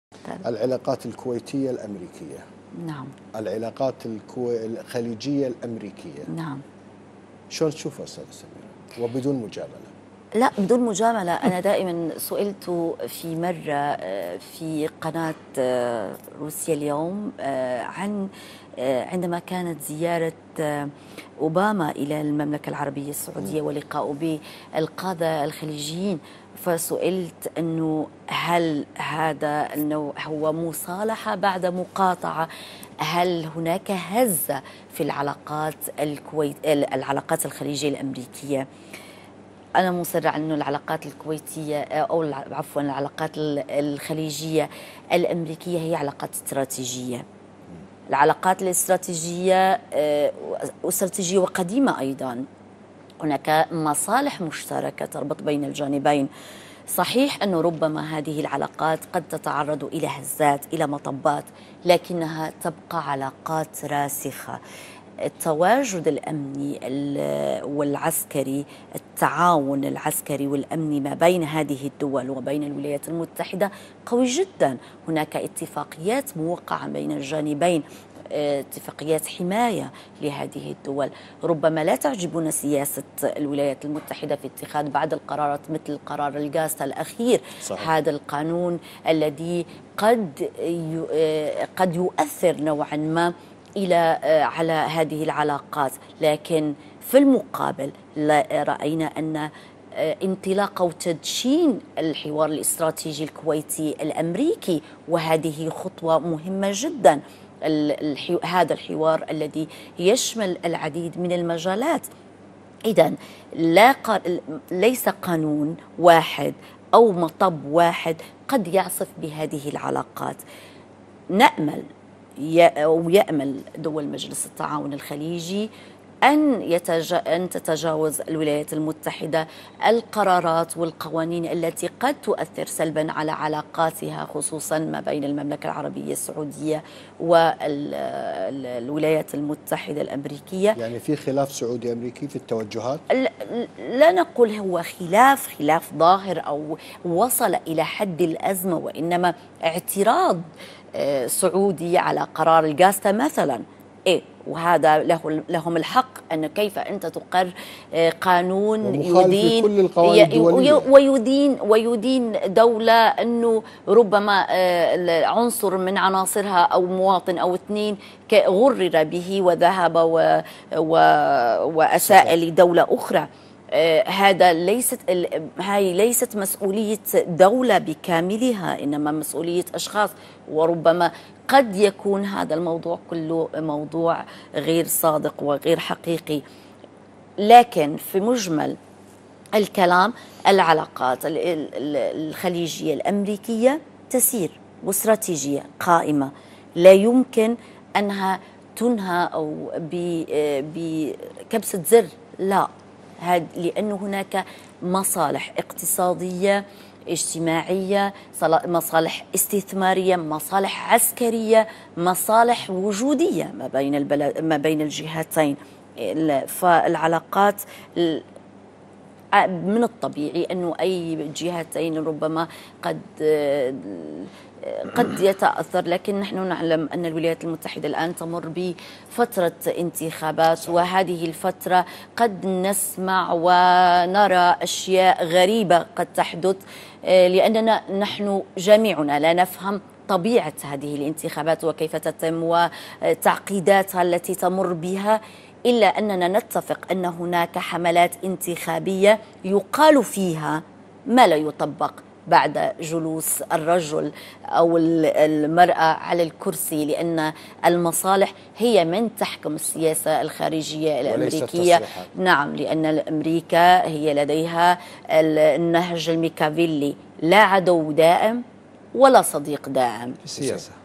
العلاقات الكويتية الأمريكية. نعم. العلاقات الخليجية الأمريكية. نعم. شلون تشوفها أستاذة سميرة وبدون مجاملة؟ لا، بدون مجاملة. أنا دائما سئلت في مرة في قناة روسيا اليوم عن عندما كانت زيارة أوباما إلى المملكة العربية السعودية ولقاءه بالقادة الخليجيين، فسئلت أنه هل هذا أنه هو مصالحة بعد مقاطعة؟ هل هناك هزة في العلاقات الخليجية الأمريكية؟ أنا مصرة على أنه العلاقات الكويتية أو عفوا العلاقات الخليجية الأمريكية هي علاقات استراتيجية. العلاقات الاستراتيجية واستراتيجية وقديمة أيضا. هناك مصالح مشتركة تربط بين الجانبين. صحيح أنه ربما هذه العلاقات قد تتعرض إلى هزات، إلى مطبات، لكنها تبقى علاقات راسخة. التواجد الأمني والعسكري، التعاون العسكري والأمني ما بين هذه الدول وبين الولايات المتحدة قوي جدا. هناك اتفاقيات موقعة بين الجانبين، اتفاقيات حماية لهذه الدول. ربما لا تعجبنا سياسة الولايات المتحدة في اتخاذ بعض القرارات مثل قرار الغاستا الأخير. صحيح. هذا القانون الذي قد يؤثر نوعا ما على هذه العلاقات، لكن في المقابل رأينا أن انطلاق أو تدشين الحوار الاستراتيجي الكويتي الأمريكي، وهذه خطوة مهمة جدا. هذا الحوار الذي يشمل العديد من المجالات. إذن ليس قانون واحد أو مطب واحد قد يعصف بهذه العلاقات. يأمل دول مجلس التعاون الخليجي أن تتجاوز الولايات المتحدة القرارات والقوانين التي قد تؤثر سلبا على علاقاتها، خصوصا ما بين المملكة العربية السعودية والولايات المتحدة الأمريكية. يعني في خلاف سعودي أمريكي في التوجهات؟ لا نقول هو خلاف ظاهر أو وصل إلى حد الأزمة، وإنما اعتراض سعودي على قرار الغاستا مثلا. وهذا لهم الحق أن كيف أنت تقر قانون ويدين دولة أنه ربما عنصر من عناصرها أو مواطن أو اثنين غرر به وذهب وأساء لدولة أخرى. هاي ليست مسؤولية دولة بكاملها، إنما مسؤولية أشخاص، وربما قد يكون هذا الموضوع كله موضوع غير صادق وغير حقيقي. لكن في مجمل الكلام العلاقات الخليجية الأمريكية تسير واستراتيجية قائمة، لا يمكن أنها تنهى أو بكبسة زر، لا. لأنه هناك مصالح اقتصادية، اجتماعية، مصالح استثمارية، مصالح عسكرية، مصالح وجودية ما بين الجهتين. فالعلاقات من الطبيعي أنه أي جهتين ربما قد يتأثر، لكن نحن نعلم أن الولايات المتحدة الآن تمر بفترة انتخابات، وهذه الفترة قد نسمع ونرى أشياء غريبة قد تحدث، لأننا نحن جميعنا لا نفهم طبيعة هذه الانتخابات وكيف تتم وتعقيداتها التي تمر بها، إلا أننا نتفق أن هناك حملات انتخابية يقال فيها ما لا يطبق بعد جلوس الرجل أو المرأة على الكرسي، لأن المصالح هي من تحكم السياسة الخارجية الأمريكية. نعم، لأن أمريكا هي لديها النهج الميكافيلي، لا عدو دائم ولا صديق دائم في السياسة.